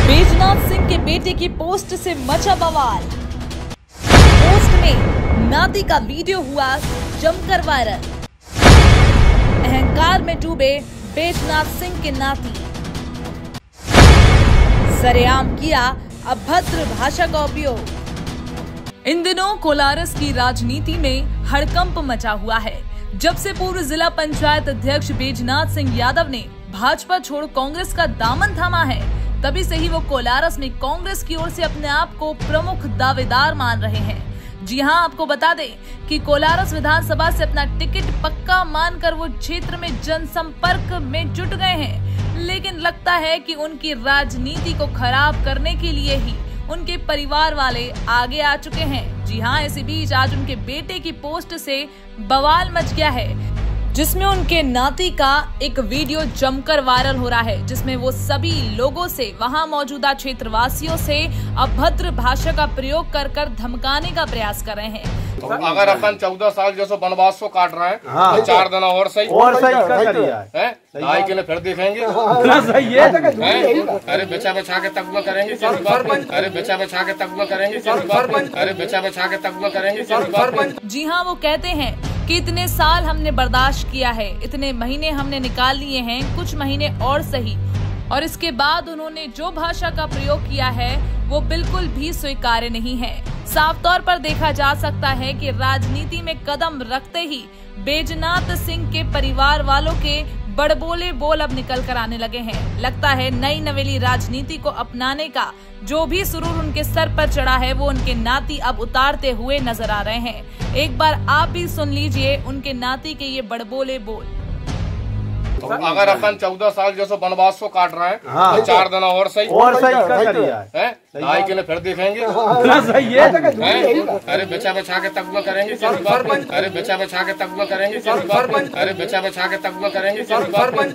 बैजनाथ सिंह के बेटे की पोस्ट से मचा बवाल। पोस्ट में नाती का वीडियो हुआ जमकर वायरल। अहंकार में डूबे बैजनाथ सिंह के नाती, सरेआम किया अभद्र भाषा का उपयोग। इन दिनों कोलारस की राजनीति में हड़कंप मचा हुआ है। जब से पूर्व जिला पंचायत अध्यक्ष बैजनाथ सिंह यादव ने भाजपा छोड़ कांग्रेस का दामन थामा है, तभी से ही वो कोलारस में कांग्रेस की ओर से अपने आप को प्रमुख दावेदार मान रहे हैं। जी हां, आपको बता दें कि कोलारस विधानसभा से अपना टिकट पक्का मानकर वो क्षेत्र में जनसंपर्क में जुट गए हैं, लेकिन लगता है कि उनकी राजनीति को खराब करने के लिए ही उनके परिवार वाले आगे आ चुके हैं। जी हां, इसी बीच आज उनके बेटे की पोस्ट से बवाल मच गया है, जिसमें उनके नाती का एक वीडियो जमकर वायरल हो रहा है, जिसमें वो सभी लोगों से, वहां मौजूदा क्षेत्रवासियों से अभद्र भाषा का प्रयोग कर कर धमकाने का प्रयास कर रहे हैं। तो अगर अपन 14 साल जैसे वनवास को काट रहे हैं, तो 4 दिन और सही है, ढाई किलो फिर देखेंगे। अरे बचा बचा के तकवा करेंगे, अरे बचा बचा के तकवा करेंगे, अरे बचा बचा के तकवा करेंगे। जी हाँ, वो कहते हैं कि इतने साल हमने बर्दाश्त किया है, इतने महीने हमने निकाल लिए हैं, कुछ महीने और सही, और इसके बाद उन्होंने जो भाषा का प्रयोग किया है वो बिल्कुल भी स्वीकार्य नहीं है। साफ तौर पर देखा जा सकता है कि राजनीति में कदम रखते ही बैजनाथ सिंह के परिवार वालों के बड़बोले बोल अब निकल कर आने लगे हैं। लगता है नई नवेली राजनीति को अपनाने का जो भी सुरूर उनके सर पर चढ़ा है वो उनके नाती अब उतारते हुए नजर आ रहे हैं। एक बार आप भी सुन लीजिए उनके नाती के ये बड़बोले बोल। तो अगर अपन 14 साल जैसे वनवास को काट रहे हैं, तो 4 दिन और सही है, ढाई किलो फिर देखेंगे। अरे बचा बचा के तकवा करेंगे, अरे बचा बचा के तकवा करेंगे, अरे बचा बचा के तकवा करेंगे।